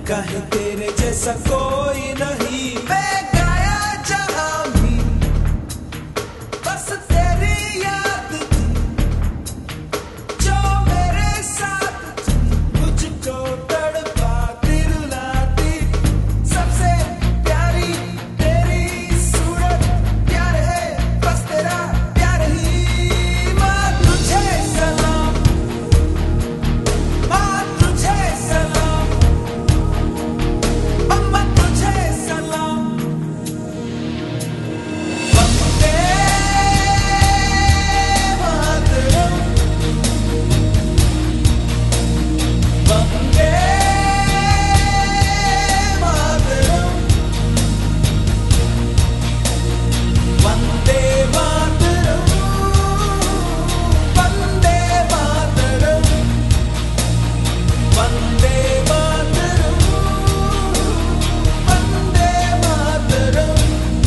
काहे तेरे जैसा कोई नहीं। मैं गाया जहां भी बस तेरी याद थी, जो मेरे साथ थी मुझको तड़पा दिलाती। सबसे प्यारी तेरी सूरत, प्यार है बस तेरा प्यार ही। माँ तुझे सलाम, माँ तुझे सलाम, अम्मा तुझे सलाम। वंदे मातरम, वंदे मातरम, वंदे मातरम, वंदे मातरम, वंदे मातरम, वंदे मातरम।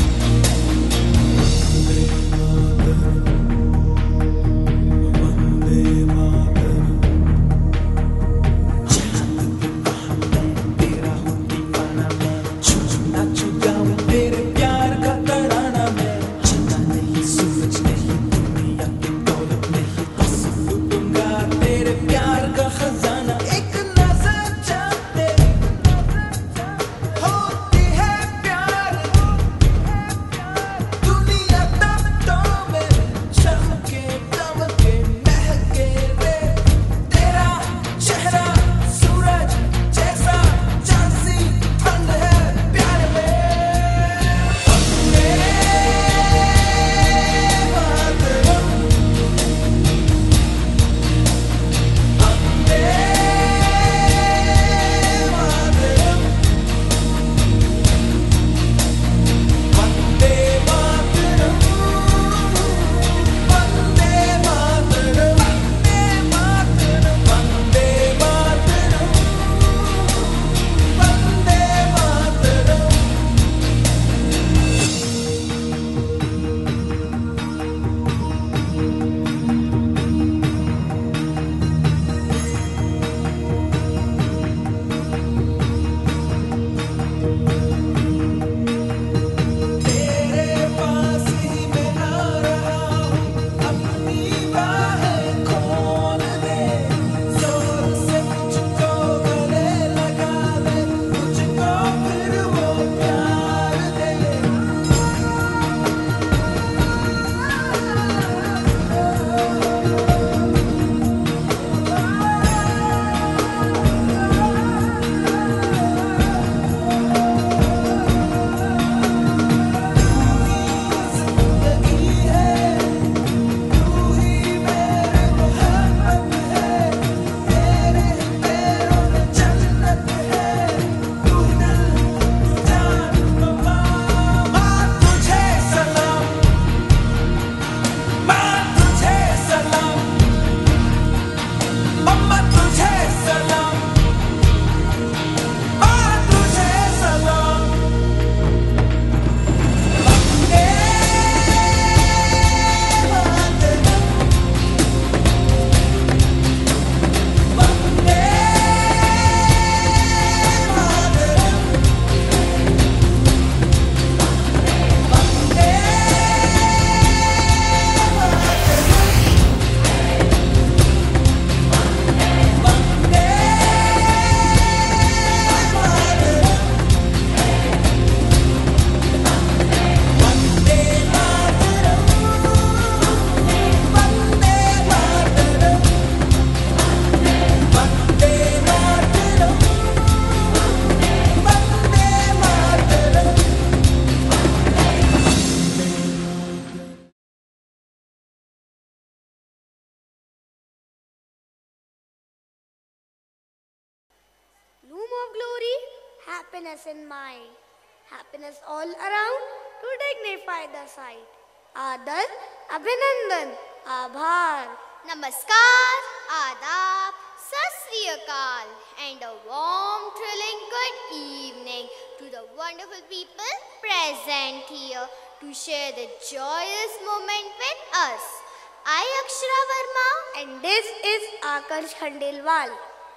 वंदे मातरम। तेरा हूँ दीवाना मैं, नाचू गाऊं तेरे प्यार का तराना मैं। चिंता नहीं सूरज नहीं दुनिया की दौलत नहीं, बस लूटूंगा तेरे प्यार का खजाना। एक नजर चाहते होती है प्यार की, दुनिया तब तो मेरे चमके दमके महके रे। तेरा चेहरा सूरज जैसा, चांद सी ठंड है प्यार में। वंदे मातरम, वंदे मातरम, वंदे मातरम, वंदे मातरम, वंदे मातरम, वंदे मातरम। तेरे पास ही मैं आ रहा हूँ, अपनी बाहें खोल दे। जोर से मुझको गले लगा दे, मुझको फिर वो प्यार दे। जिंदगी है तू ही मेरे मोहब्बत है, तेरे पैरों में जन्नत है। तू दिल तू जान बाबा। माँ तुझे सलाम, माँ तुझे सलाम, अम्मा तुझे सलाम, माँ तुझे सलाम। वंदे मातरम, वंदे मातरम, वंदे Loom of glory, happiness in mind, happiness all around to dignify the sight. Adar, Abhinandan, Aabhar. Namaskar, Adab, Sat Sri Akal, and a warm, thrilling good evening to the wonderful people present here to share the joyous moment with us. I, Akshara Verma, And this is Akarsh Khandelwal.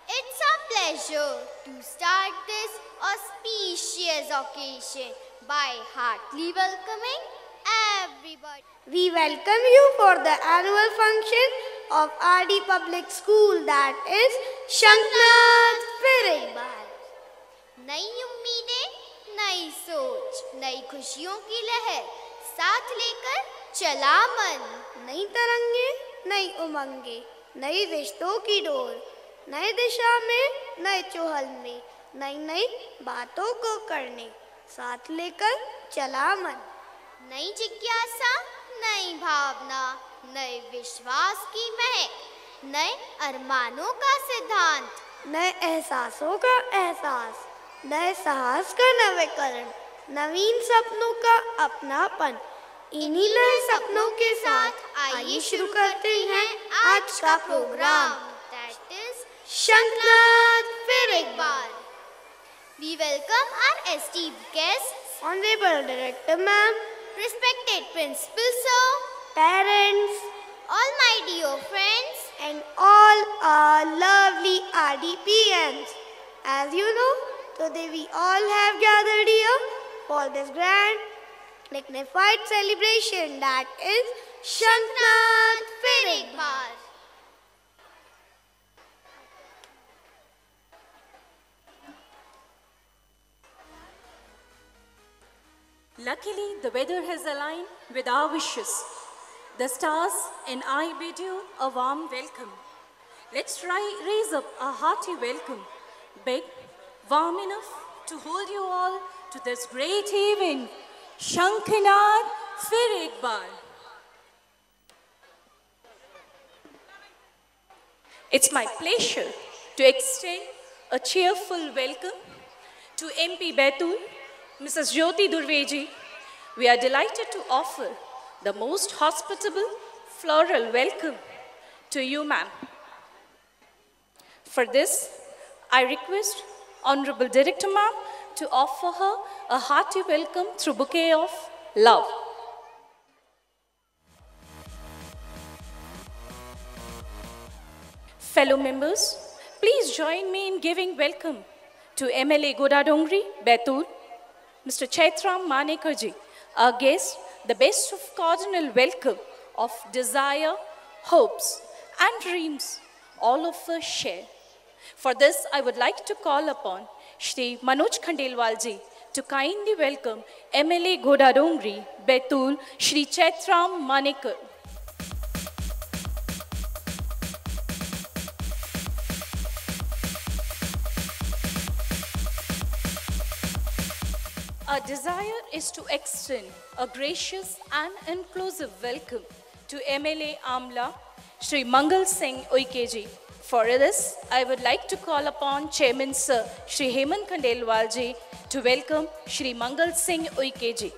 It's a pleasure to start this auspicious occasion by heartily welcoming everybody. We welcome you for the annual function of RD Public School, that is Shanknath Firikbar. नई उम्मीदें, नई सोच, नई खुशियों की लहर साथ लेकर चला मन। नई तरंगे, नई उमंगे, नई रिश्तों की डोर, नई दिशा में, नए चौहल में, नई नई बातों को करने साथ लेकर चला मन। नई जिज्ञासा, नई भावना, नए विश्वास की महक, नए अरमानों का सिद्धांत, नए एहसासों का एहसास, नए साहस का नवीकरण, नवीन सपनों का अपनापन। इन्हीं नए सपनों के साथ आइए शुरू करते हैं आज का प्रोग्राम, that is शंखनाद फिरिकबार। We welcome our esteemed guests, Honorable Director Ma'am, respected Principal Sir, parents, all my dear friends, and all our lovely RDPMs. As you know, today we all have gathered here for this grand, dignified celebration, that is Shanknath Firikbar. Luckily, the weather has aligned with our wishes. The stars and I bid you a warm welcome. Let's raise up a hearty welcome, big, warm enough to hold you all to this great evening, Shanknath Firikbar. It's my pleasure to extend a cheerful welcome to MP Betul, Mrs. Jyoti Durveji. We are delighted to offer the most hospitable floral welcome to you, ma'am. For this, I request Honorable Director ma'am to offer her a hearty welcome through bouquet of love. Fellow members, please join me in giving welcome to MLA Godadongri, Betul, Mr. Chaitram Manekarji, our guest, the best of cordial welcome of desire, hopes, and dreams all of us share. For this, I would like to call upon Shri Manoj Khandelwalji to kindly welcome MLA Godadongri, Betul, Shri Chaitram Manekar. Our desire is to extend a gracious and inclusive welcome to MLA Amla, Shri Mangal Singh Uikeji. For this, I would like to call upon Chairman Sir Shri Hemant Khandelwalji to welcome Shri Mangal Singh Uikeji.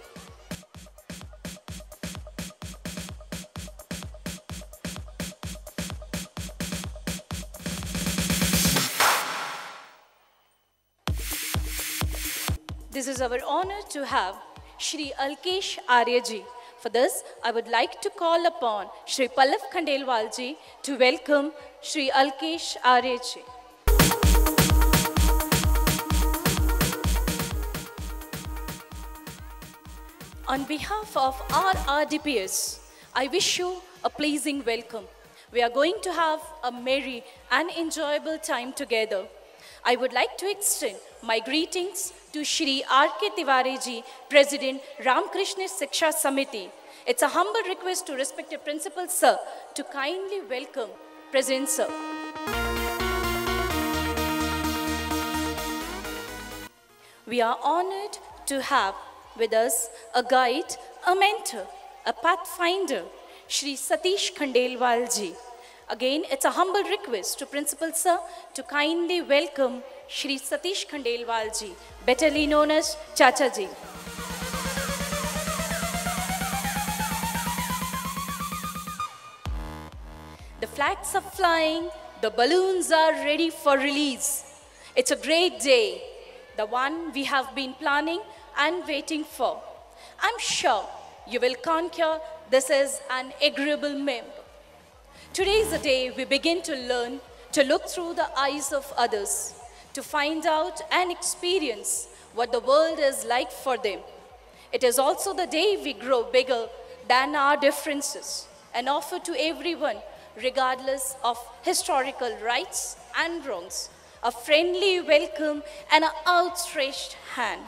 This is our honor to have Shri Alkesh Aryaji. For this, I would like to call upon Shri Pallav Khandelwalji to welcome Shri Alkesh Aryaji. On behalf of our RDPS, I wish you a pleasing welcome. We are going to have a merry and enjoyable time together. I would like to extend my greetings to Shri R.K. Tiwari ji, President Ramkrishna Siksha Samiti. It's a humble request to respected Principal Sir to kindly welcome President Sir. We are honored to have with us a guide, a mentor, a pathfinder, Shri Satish Khandelwal ji. Again, it's a humble request to Principal Sir to kindly welcome Shri Satish Khandelwal ji, betterly known as Chacha ji. The flags are flying, the balloons are ready for release. It's a great day, the one we have been planning and waiting for. I'm sure you will conquer this as an agreeable member. Today is the day we begin to learn to look through the eyes of others, to find out and experience what the world is like for them. It is also the day we grow bigger than our differences and offer to everyone, regardless of historical rights and wrongs, a friendly welcome and an outstretched hand.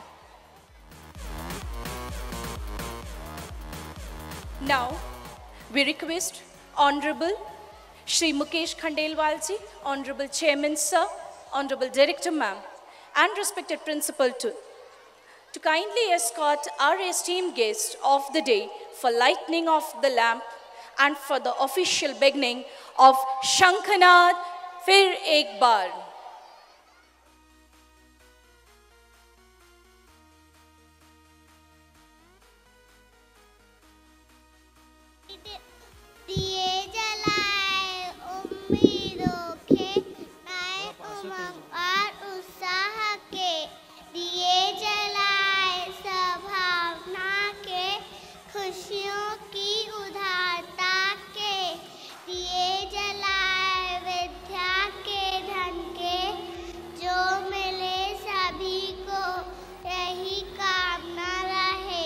Now, we request Honorable Shri Mukesh Khandelwal ji, Honorable Chairman Sir, Honorable Director Ma'am, and respected Principal to kindly escort our esteemed guest of the day for lighting of the lamp and for the official beginning of Shankhanaad Fir Ek Baar. दिए जलाए उम्मीदों के नए उमंग और उत्साह के, दिए जलाए संभावना के, खुशियों की उदारता के, दिए जलाए विद्या के धन के, जो मिले सभी को यही कामना रहे।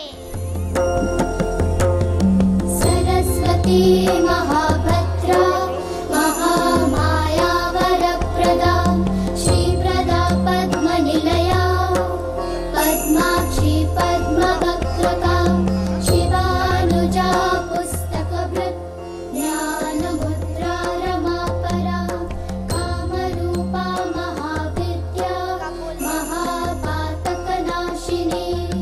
महाभद्रा महामाया वरप्रदा श्रीप्रदा पद्मनिलया पद्माक्षी पद्मवक्त्रका शिवानुजा पुस्तकभृत् ज्ञानमुद्रा रमापरा कामरूपा महाविद्या महापातकनाशिनी।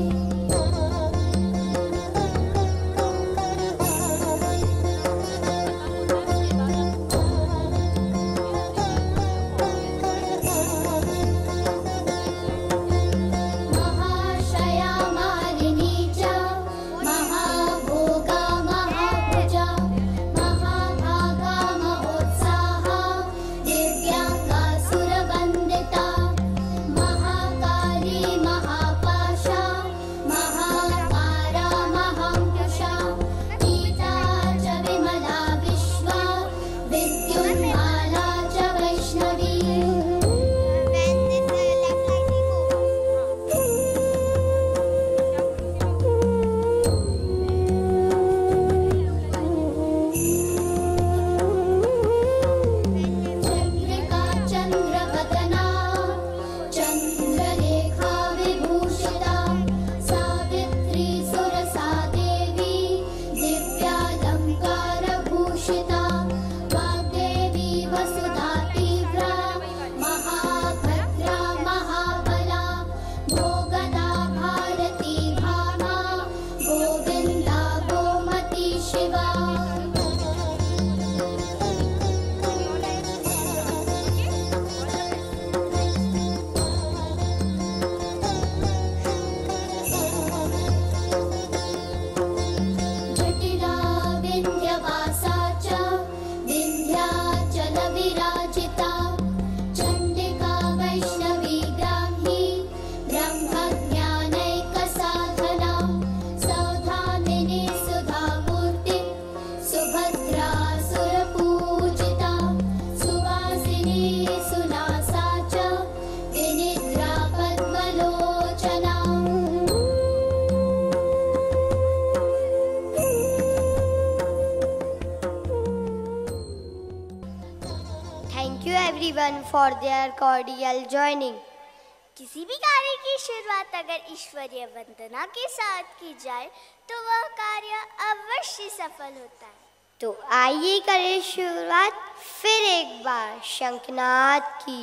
everyone for their cordial joining. किसी भी कार्य की शुरुआत अगर ईश्वरीय वंदना के साथ की जाए तो वह कार्य अवश्य सफल होता है। तो आइए करें शुरुआत फिर एक बार शंखनाद की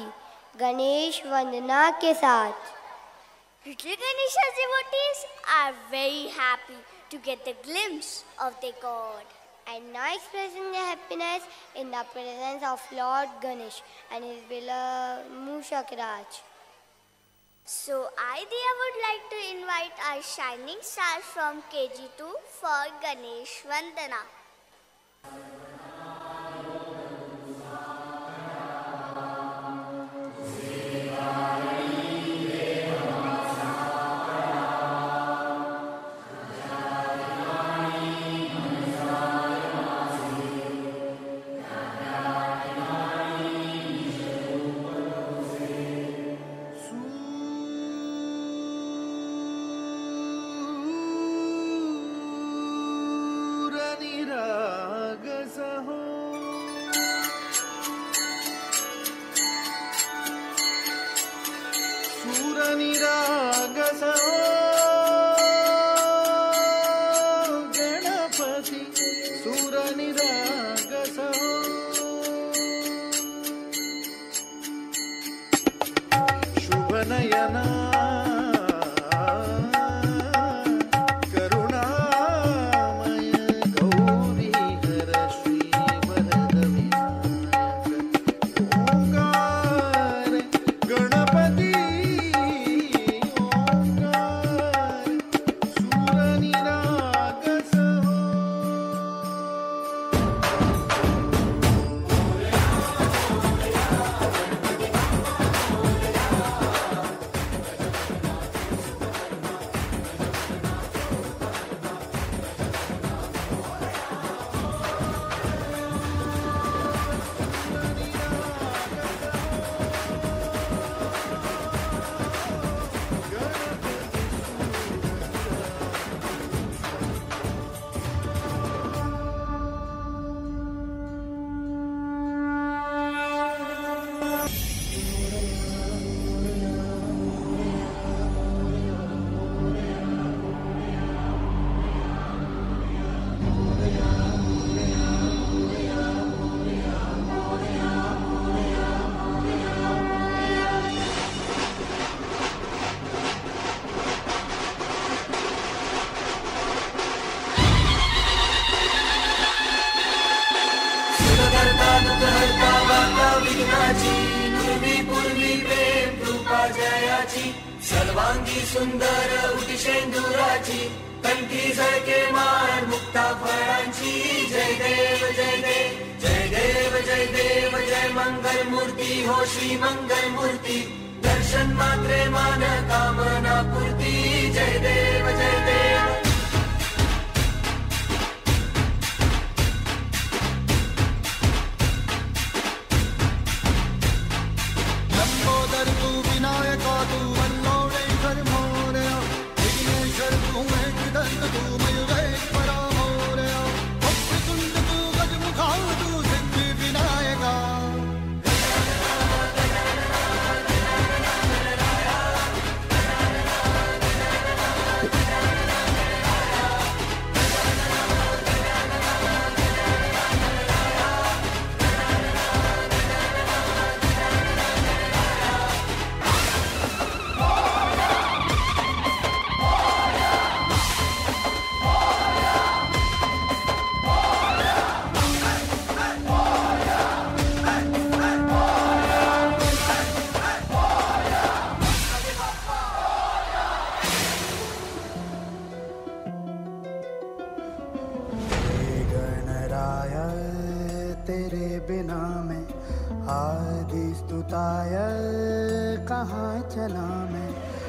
गणेश वंदना के साथ। Little Ganesha devotees are very happy to get the glimpse of their God and now expressing their happiness in the presence of Lord Ganesh and his beloved Mushak Raj. So I, Diya, would like to invite our shining stars from KG2 for Ganesh Vandana. सूरनिरागसो Ganpati सूरनिरागसो शुभनयना सर्वांगी सुंदर उटिशेंदुराची कंठी झळके माळ मुक्ता फळांची जय देव जय देव जय देव जय देव जय मंगल मूर्ती हो श्री मंगल मूर्ती दर्शन मात्रे मान कामना पूर्ती जय देव जय देव लंबोदर तू विनायका तू वल्लोळेश्वर मोरया विघ्नेश्वर तू एकदंत तू मयुरेश्वरा मोरया वक्रतुंड तू गजमुखा तू सिद्धी विनायका तेरे बिना मैं आदि स्तुताय कहाँ चला मैं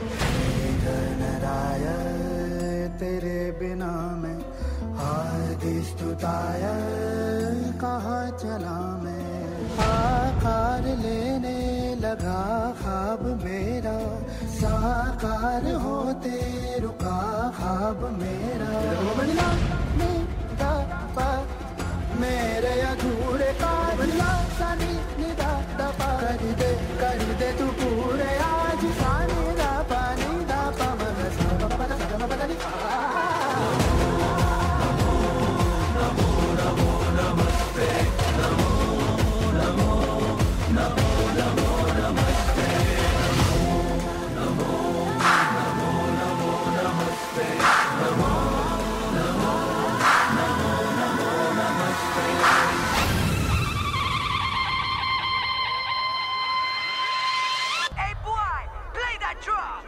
गणराय तेरे बिना मैं आदि स्तुताय कहाँ चला मैं आकार लेने लगा ख्वाब मेरा साकार होते रुका ख्वाब मेरा मेरे अधूरे काबला सनी निदा दपा कर दे तू पूरे आज सानी दा पानी दा पवन सा पदा पदा नमो नमो नमस्ते नमो नमो नमो नमो नमस्ते नमो नमो नमो नमस्ते नमो Hey boy, play that drum.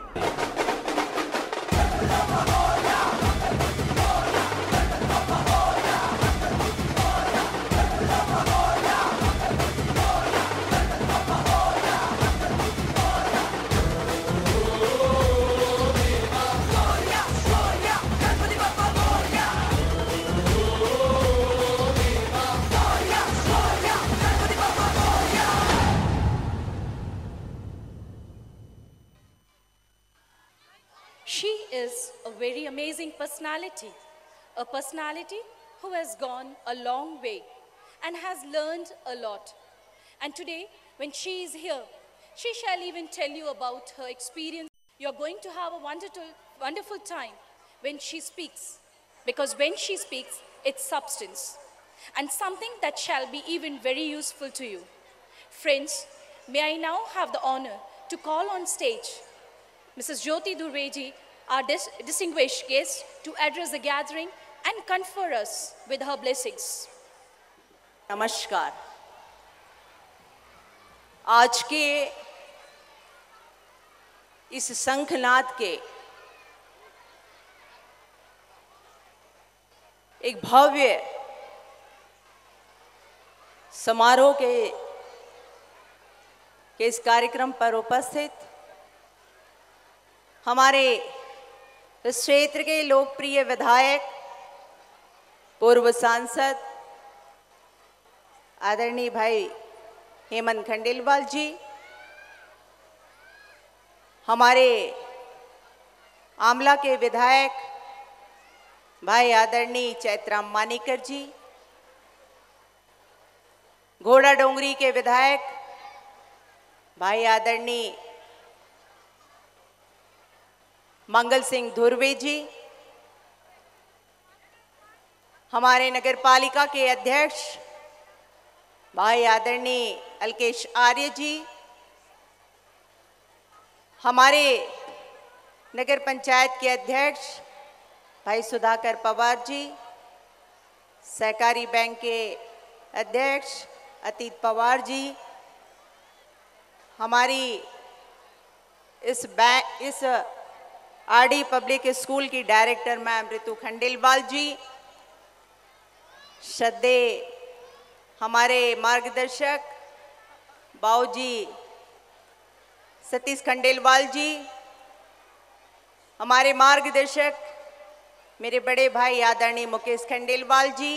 She is a very amazing personality, a personality who has gone a long way and has learned a lot. And today, when she is here, She shall even tell you about her experience. You're going to have a wonderful time when she speaks. Because when she speaks, it's substance and something that shall be even very useful to you. Friends, may I now have the honor to call on stage Mrs. Jyoti Durveji, our distinguished guest, to address the gathering and confer us with her blessings. नमस्कार। आज के इस शंखनाद के एक भव्य समारोह के इस कार्यक्रम पर उपस्थित हमारे इस क्षेत्र के लोकप्रिय विधायक, पूर्व सांसद आदरणीय भाई हेमंत खंडेलवाल जी, हमारे आमला के विधायक भाई आदरणीय चैत्राम मानेकर जी, घोड़ा डोंगरी के विधायक भाई आदरणीय मंगल सिंह धुर्वे जी, हमारे नगर पालिका के अध्यक्ष भाई आदरणीय अलकेश आर्य जी, हमारे नगर पंचायत के अध्यक्ष भाई सुधाकर पवार जी, सहकारी बैंक के अध्यक्ष अतीत पवार जी, हमारी इस आरडी पब्लिक स्कूल की डायरेक्टर मैम ऋतु खंडेलवाल जी, श्रद्धेय हमारे मार्गदर्शक बाऊजी सतीश खंडेलवाल जी, हमारे मार्गदर्शक मेरे बड़े भाई आदरणीय मुकेश खंडेलवाल जी,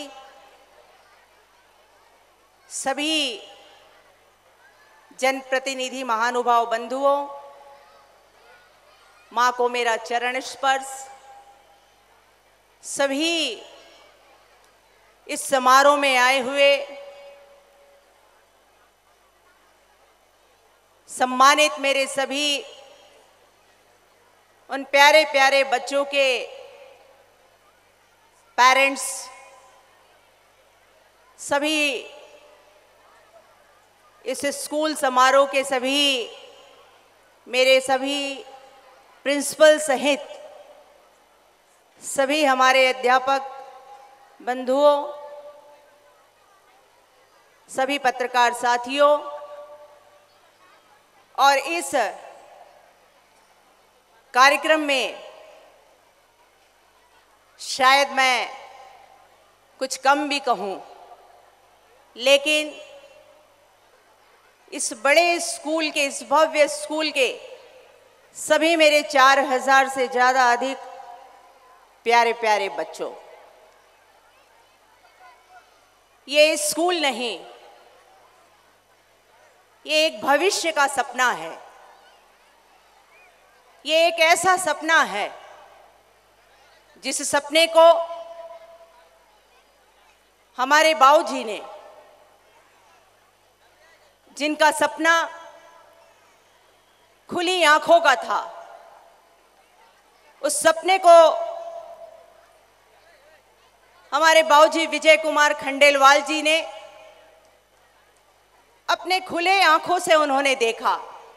सभी जनप्रतिनिधि महानुभाव बंधुओं, मां को मेरा चरण स्पर्श, सभी इस समारोह में आए हुए सम्मानित मेरे सभी उन प्यारे प्यारे बच्चों के पेरेंट्स, सभी इस स्कूल समारोह के सभी मेरे सभी प्रिंसिपल सहित सभी हमारे अध्यापक बंधुओं, सभी पत्रकार साथियों, और इस कार्यक्रम में शायद मैं कुछ कम भी कहूं, लेकिन इस बड़े स्कूल के, इस भव्य स्कूल के सभी मेरे 4000 से ज़्यादा अधिक प्यारे प्यारे बच्चों, ये स्कूल नहीं, ये एक भविष्य का सपना है। ये एक ऐसा सपना है जिस सपने को हमारे बाऊजी ने, जिनका सपना खुली आंखों का था, उस सपने को हमारे बाऊजी विजय कुमार खंडेलवाल जी ने अपने खुले आंखों से उन्होंने देखा।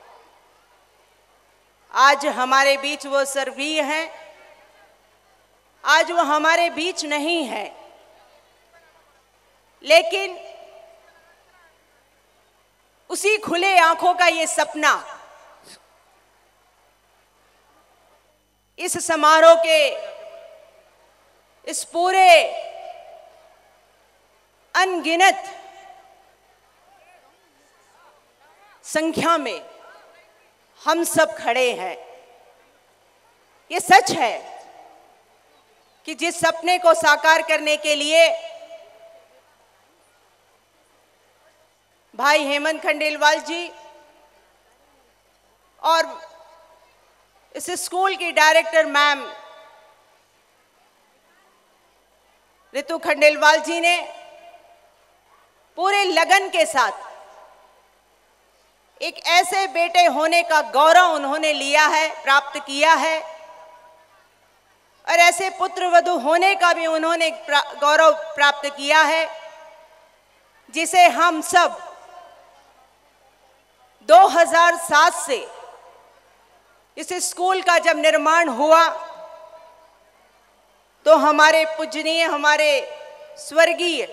आज हमारे बीच वो स्वर्गीय हैं, आज वो हमारे बीच नहीं है, लेकिन उसी खुले आंखों का ये सपना इस समारोह के इस पूरे अनगिनत संख्या में हम सब खड़े हैं। ये सच है कि जिस सपने को साकार करने के लिए भाई हेमंत खंडेलवाल जी और इस स्कूल की डायरेक्टर मैम ऋतु खंडेलवाल जी ने पूरे लगन के साथ एक ऐसे बेटे होने का गौरव उन्होंने लिया है, प्राप्त किया है, और ऐसे पुत्रवधू होने का भी उन्होंने गौरव प्राप्त किया है, जिसे हम सब 2007 से इस स्कूल का जब निर्माण हुआ तो हमारे पूजनीय, हमारे स्वर्गीय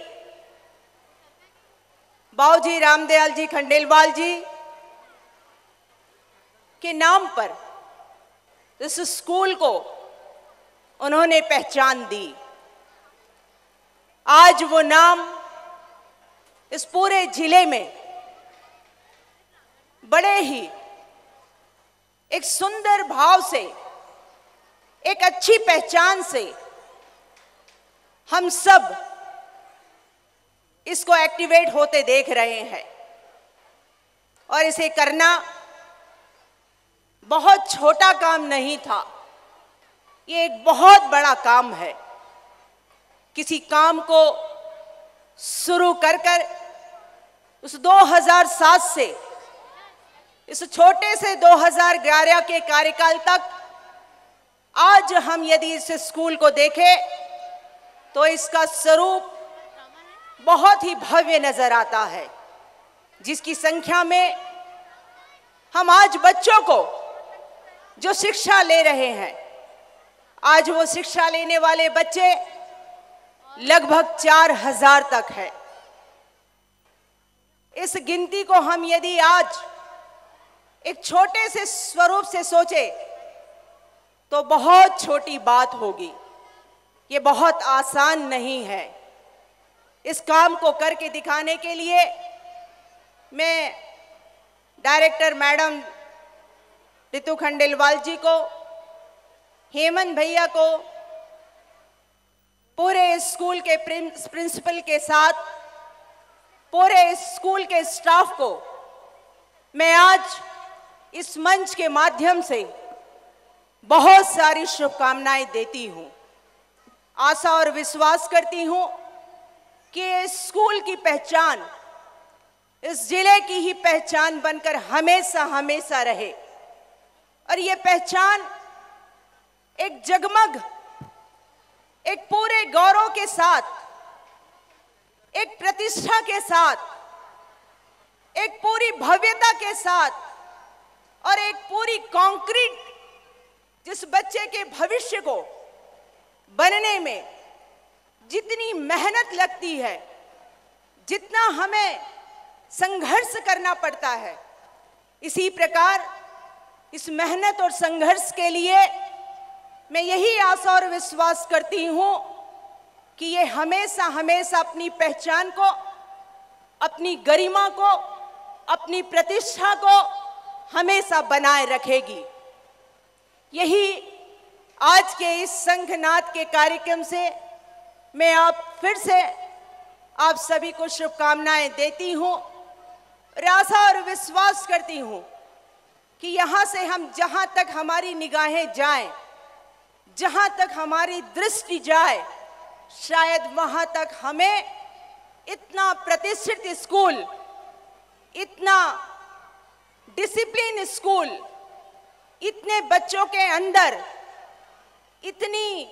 बाबूजी रामदयाल जी खंडेलवाल जी के नाम पर इस स्कूल को उन्होंने पहचान दी। आज वो नाम इस पूरे जिले में बड़े ही एक सुंदर भाव से, एक अच्छी पहचान से हम सब इसको एक्टिवेट होते देख रहे हैं। और इसे करना बहुत छोटा काम नहीं था, ये एक बहुत बड़ा काम है। किसी काम को शुरू कर उस 2007 से इस छोटे से 2011 के कार्यकाल तक आज हम यदि इस स्कूल को देखें तो इसका स्वरूप बहुत ही भव्य नजर आता है, जिसकी संख्या में हम आज बच्चों को जो शिक्षा ले रहे हैं, आज वो शिक्षा लेने वाले बच्चे लगभग 4000 तक है। इस गिनती को हम यदि आज एक छोटे से स्वरूप से सोचे तो बहुत छोटी बात होगी, ये बहुत आसान नहीं है। इस काम को करके दिखाने के लिए मैं डायरेक्टर मैडम रितु खंडेलवाल जी को, हेमंत भैया को, पूरे स्कूल के प्रिंसिपल के साथ, पूरे स्कूल के स्टाफ को मैं आज इस मंच के माध्यम से बहुत सारी शुभकामनाएं देती हूं। आशा और विश्वास करती हूं कि इस स्कूल की पहचान इस जिले की ही पहचान बनकर हमेशा हमेशा रहे, और ये पहचान एक जगमग, एक पूरे गौरव के साथ, एक प्रतिष्ठा के साथ, एक पूरी भव्यता के साथ और एक पूरी कंक्रीट, जिस बच्चे के भविष्य को बनने में जितनी मेहनत लगती है, जितना हमें संघर्ष करना पड़ता है, इसी प्रकार इस मेहनत और संघर्ष के लिए मैं यही आशा और विश्वास करती हूं कि ये हमेशा हमेशा अपनी पहचान को, अपनी गरिमा को, अपनी प्रतिष्ठा को हमेशा बनाए रखेगी। यही आज के इस संघनाद के कार्यक्रम से मैं फिर से आप सभी को शुभकामनाएं देती हूं और आशा और विश्वास करती हूं कि यहां से हम जहां तक हमारी निगाहें जाएं, जहां तक हमारी दृष्टि जाए, शायद वहां तक हमें इतना प्रतिष्ठित स्कूल, इतना डिसिप्लिन स्कूल, इतने बच्चों के अंदर इतनी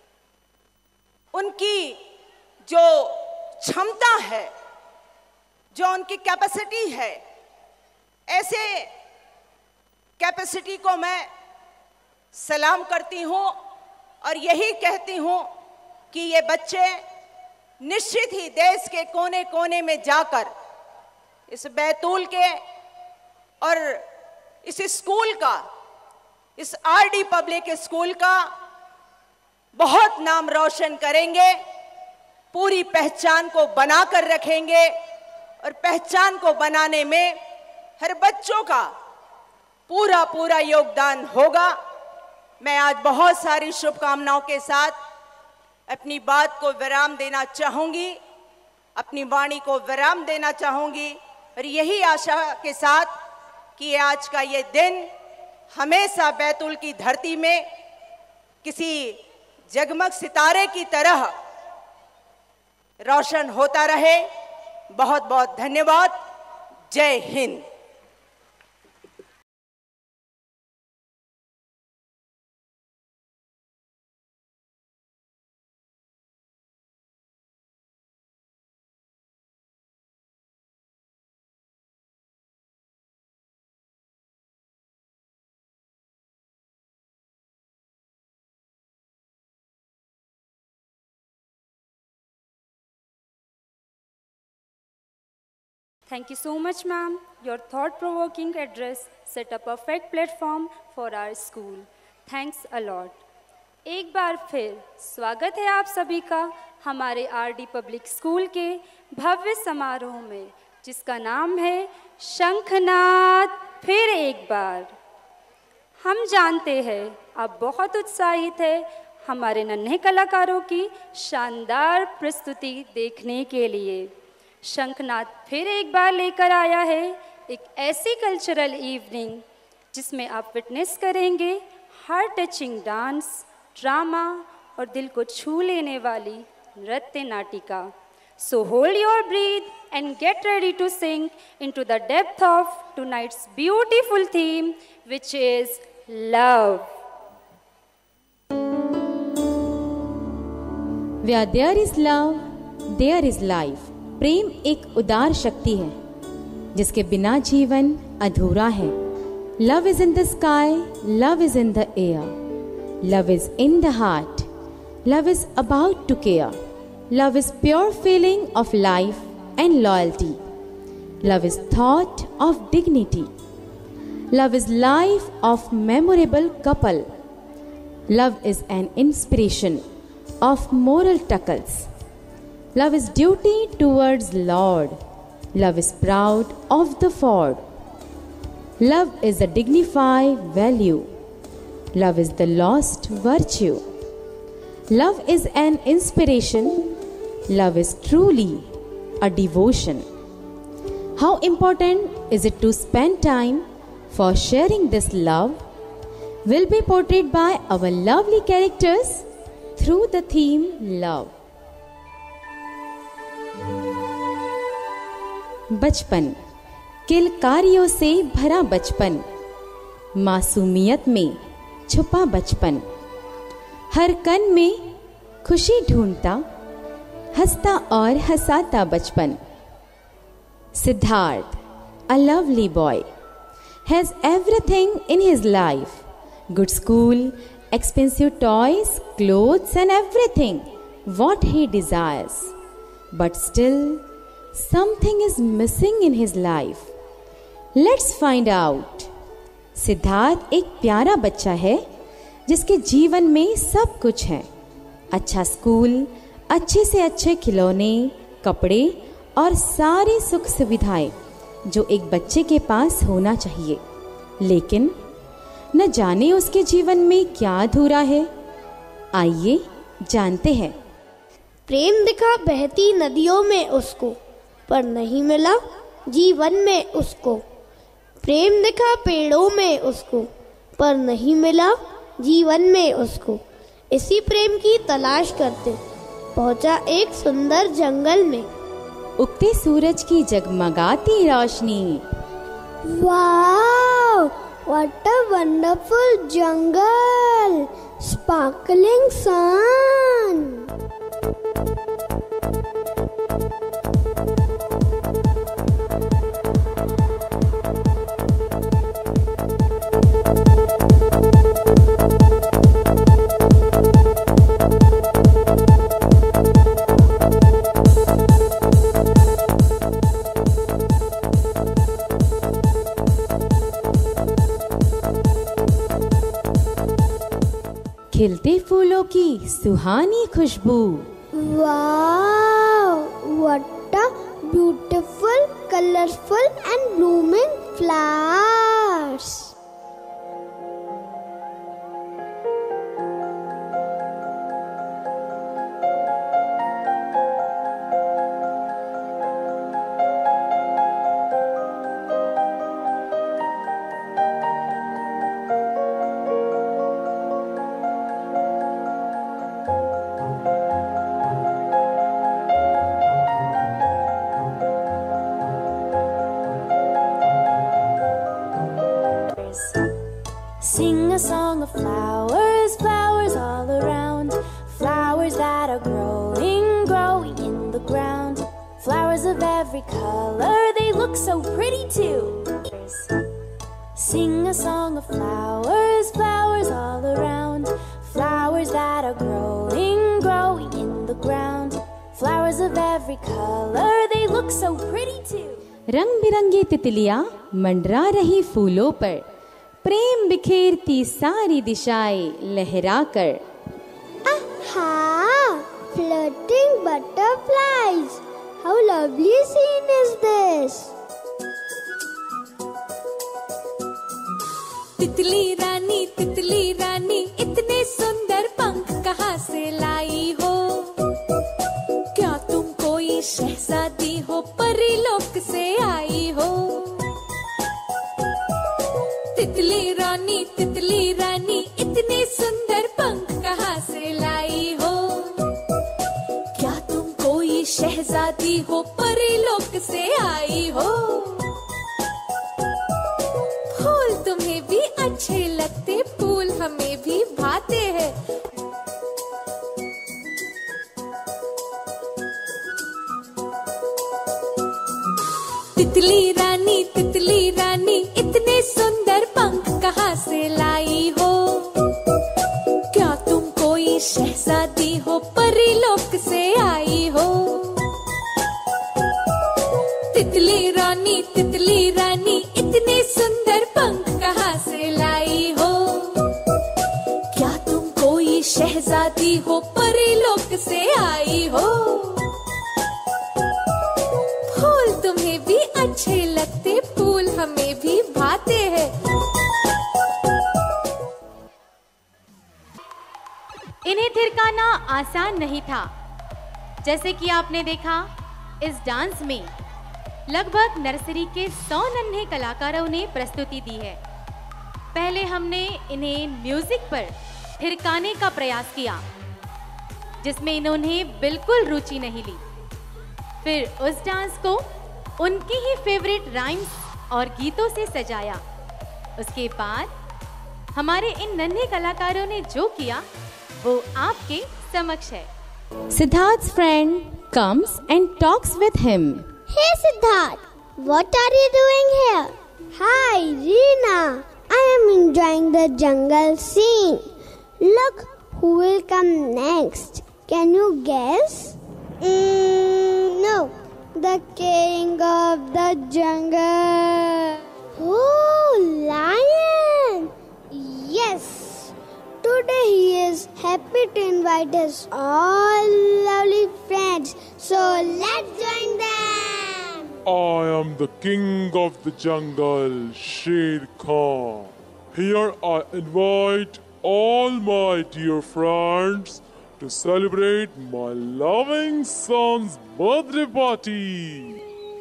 उनकी जो क्षमता है, जो उनकी कैपेसिटी है, ऐसे कैपेसिटी को मैं सलाम करती हूं और यही कहती हूं कि ये बच्चे निश्चित ही देश के कोने कोने में जाकर इस बैतूल के और इस स्कूल का, इस आरडी पब्लिक स्कूल का बहुत नाम रोशन करेंगे, पूरी पहचान को बनाकर रखेंगे और पहचान को बनाने में हर बच्चों का पूरा पूरा योगदान होगा। मैं आज बहुत सारी शुभकामनाओं के साथ अपनी बात को विराम देना चाहूंगी, अपनी वाणी को विराम देना चाहूंगी और यही आशा के साथ कि आज का ये दिन हमेशा बैतूल की धरती में किसी जगमग सितारे की तरह रोशन होता रहे। बहुत बहुत धन्यवाद। जय Hind. Thank you so much, ma'am. Your thought-provoking address set a perfect platform for our school. Thanks a lot. एक बार फिर स्वागत है आप सभी का हमारे आरडी पब्लिक स्कूल के भव्य समारोह में, जिसका नाम है शंखनाद फिर एक बार। हम जानते हैं आप बहुत उत्साहित हैं हमारे नन्हे कलाकारों की शानदार प्रस्तुति देखने के लिए। शंखनाद फिर एक बार लेकर आया है एक ऐसी कल्चरल इवनिंग जिसमें आप विटनेस करेंगे हार्ट टचिंग डांस, ड्रामा और दिल को छू लेने वाली नृत्य नाटिका। So hold your breath and get ready to sink into the depth of tonight's beautiful theme, which is love. Where there is love, there is life. प्रेम एक उदार शक्ति है जिसके बिना जीवन अधूरा है। Love is in the sky, love is in the air, love is in the heart, love is about to care. Love is pure feeling of life and loyalty. Love is thought of dignity. Love is life of memorable couple. Love is an inspiration of moral tuckles. Love is duty towards Lord. Love is proud of the ford. Love is a dignified value. Love is the lost virtue. Love is an inspiration. Love is truly a devotion. How important is it to spend time for sharing this love? Will be portrayed by our lovely characters through the theme love. बचपन, किलकारियों से भरा बचपन, मासूमियत में छुपा बचपन, हर कण में खुशी ढूंढता, हंसता और हंसाता बचपन। Siddharth, a lovely boy, has everything in his life. Good school, expensive toys, clothes and everything what he desires. But still, something is missing in his life. Let's find out. Siddharth एक प्यारा बच्चा है जिसके जीवन में सब कुछ है। अच्छा स्कूल, अच्छे से अच्छे खिलौने, कपड़े और सारी सुख सुविधाएं जो एक बच्चे के पास होना चाहिए। लेकिन न जाने उसके जीवन में क्या अधूरा है। आइए जानते हैं। प्रेम दिखा बहती नदियों में उसको, पर नहीं मिला जीवन में उसको। प्रेम दिखा पेड़ों में उसको, पर नहीं मिला जीवन में उसको। इसी प्रेम की तलाश करते पहुंचा एक सुंदर जंगल में। उगते सूरज की जगमगाती रोशनी। Wow, what a wonderful jungle, sparkling sun. खिलते फूलों की सुहानी खुशबू। Wow, what a beautiful, colourful and blooming flowers. Sing a song of flowers, flowers all around, flowers that are growing, growing in the ground, flowers of every color, they look so pretty too. Sing a song of flowers, flowers all around, flowers that are growing, growing in the ground, flowers of every color, they look so pretty too. रंग बिरंगी तितलियां मंडरा रही फूलों पर, प्रेम बिखेरती सारी दिशाएं लहरा कर। Aha! Flirting butterflies! How lovely scene is this! तितली रानी इतने सुंदर पंख कहाँ से लाई हो? क्या तुम कोई शहजादी हो, परीलोक से आई हो? तितली रानी इतने सुंदर पंख कहाँ से लाई हो? क्या तुम कोई शहजादी हो, परीलोक से आई हो? फूल तुम्हें भी अच्छे लगते, फूल हमें भी भाते हैं। तितली रानी इतने सुंदर पंख कहाँ से लाई हो? क्या तुम कोई शहजादी हो, परीलोक से आई हो? तितली रानी इतने सुंदर पंख कहाँ से लाई हो? क्या तुम कोई शहजादी हो, परीलोक से आई हो? फूल तुम्हें भी अच्छे लगते, फूल हमें भी भाते हैं। इन्हें थिरकाना आसान नहीं था। जैसे कि आपने देखा, इस डांस में लगभग नर्सरी के 100 नन्हे कलाकारों ने प्रस्तुति दी है। पहले हमने इन्हें म्यूजिक पर थिरकाने का प्रयास किया, जिसमें इन्होंने बिल्कुल रुचि नहीं ली। फिर उस डांस को उनकी ही फेवरेट राइम्स और गीतों से सजाया। उसके बाद हमारे इन नन्हे कलाकारों ने जो किया वो आपके समक्ष है। Siddharth's friend comes and talks with him. Hey Siddharth, what are you doing here? Hi Reena, I am enjoying the jungle scene. Look who will come next. Can you guess? No, the king of the jungle. Oh, lion! Yes, today he is happy to invite his all lovely friends. So let's join them. I am the king of the jungle, Sher Khan. Here I invite all my dear friends to celebrate my loving son's birthday party.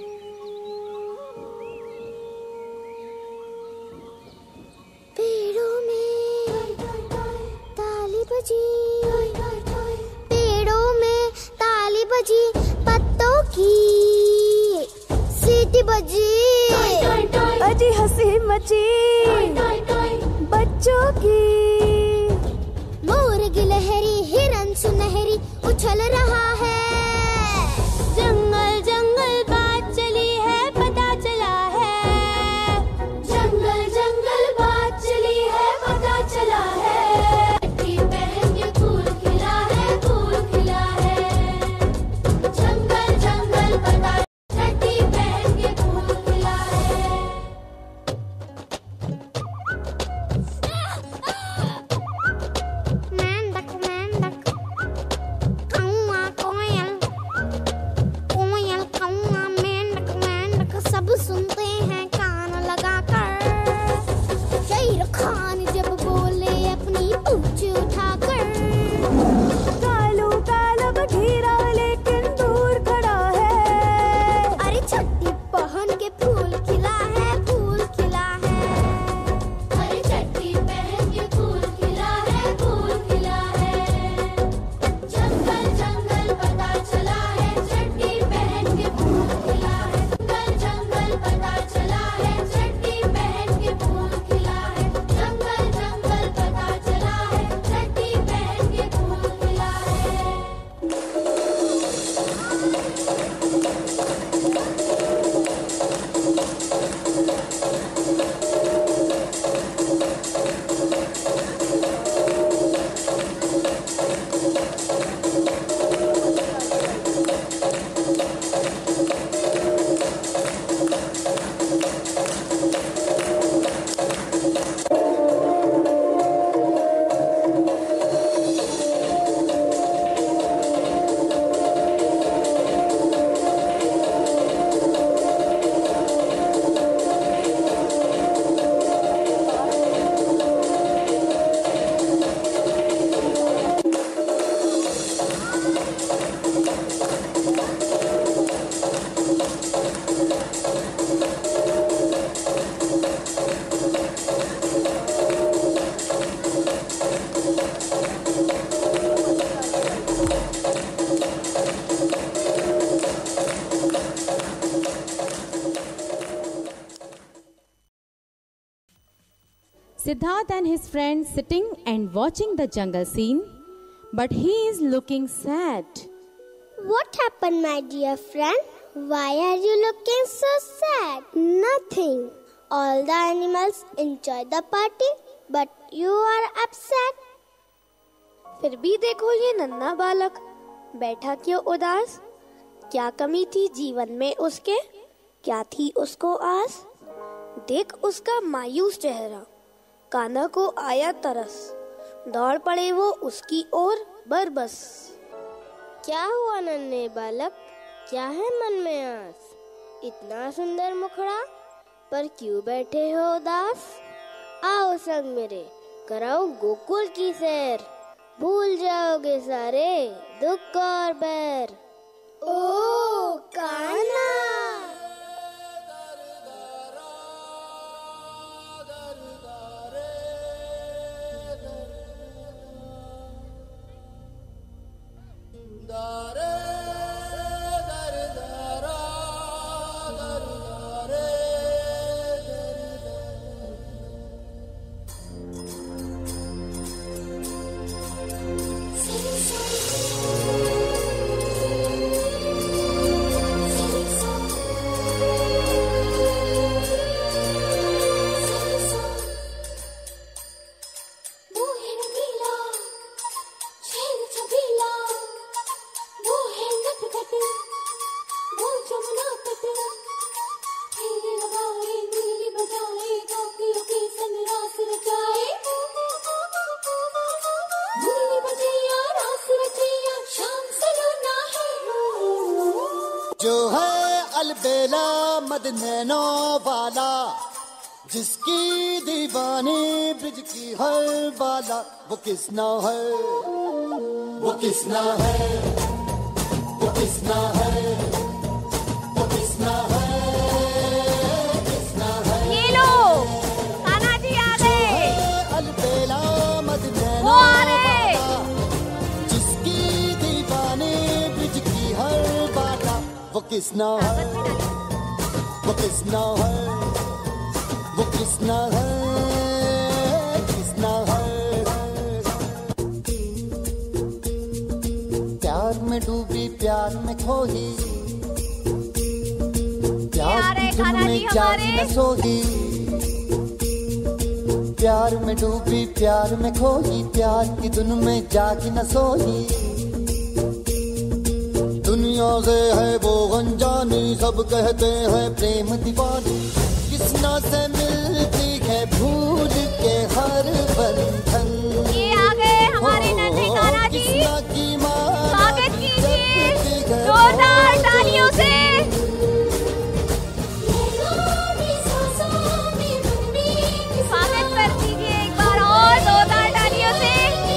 पेड़ों में ताली बजी, पेड़ों में ताली बजी, पत्तों की सीटी बजी, अजी हंसी मची बच्चों की। मोर गिलहरी हिरन सुनहरी उछल रहा है। जंगल जंगल बात चली है, पता चला है। जंगल जंगल बात चली है, पता चला है। छठी बहन के फूल खिला है, फूल खिला है। जंगल जंगल बता, छठी बहन के फूल खिला है। Siddharth and his friends sitting and watching the jungle scene, but he is looking sad. What happened, my dear friend? Why are you looking so sad? Nothing. All the animals enjoy the party, but you are upset. फिर भी देखो ये नन्हा बालक बैठा क्यों उदास? क्या कमी थी जीवन में उसके? क्या थी उसको आस? देख उसका मायूस चेहरा, कान्हा को आया तरस, दौड़ पड़े वो उसकी ओर बरबस। क्या हुआ नन्हे बालक, क्या है मन में आस? इतना सुंदर मुखड़ा पर क्यों बैठे हो उदास? आओ संग मेरे कराओ गोकुल की सैर, भूल जाओगे सारे दुख और बैर। ओ कान्हा, जो है अलबेला मद नैनों वाला, जिसकी दीवानी ब्रिज की हर बाला, वो किसना है, वो किसना है, वो किसना है, वो किसना है, किसना है। ये लो कान्हा जी आ गए। अलबेला मद वो आ रहे। जिसकी दीवानी ब्रिज की हर बाला, वो किसना है, वो किसना है, वो किसना है, किसना है। प्यार में डूबी प्यार में खोही, प्यार की धुन में जागी न सोही। प्यार में डूबी प्यार में खोही, प्यार की धुन में जागी न सोही। दुनिया से है वो अनजानी, सब कहते हैं प्रेम दीवानी। किसना से मिलती है भूल के हर बंधन। ये आ गए हमारे नन्हे कान्हा जी, किसना की स्वागत कीजिए जोरदार तालियों से। स्वागत कर दीजिए एक बार और जोरदार तालियों से।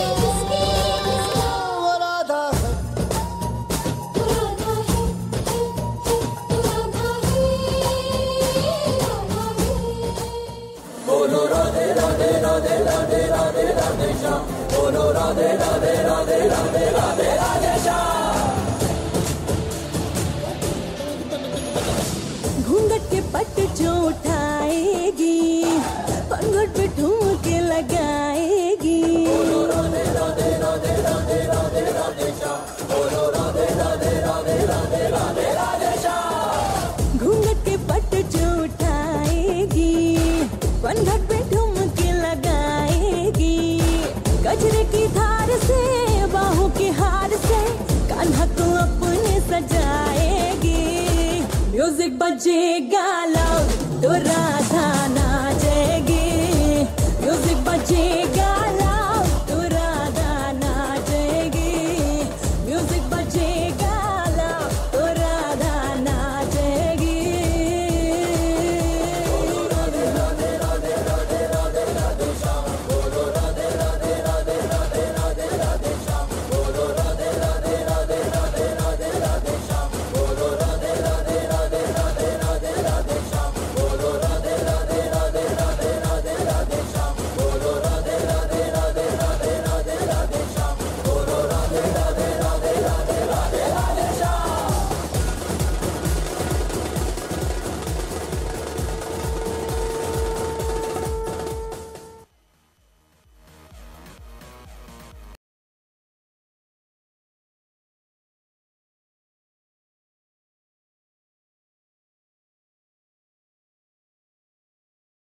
बोलो राधे राधे राधे राधे राधे राधे श्याम, बोलो राधे राधे राधे राधे राधे राधे श्याम। घूंघट के पट जो उठाएगी, पंघट पे ठुमके लगाएगी। बोलो राधे राधे राधे राधे राधे राधे श्याम, बोलो राधे राधे राधे राधे राधे राधे श्याम। घूंघट के पट जो उठाएगी, पंघट पे ठुमके लगाएगी। गजरे की धार से बाहों के हार से कान्हा को अपने सजाएगी। म्यूजिक बजेगा लाउड तो रात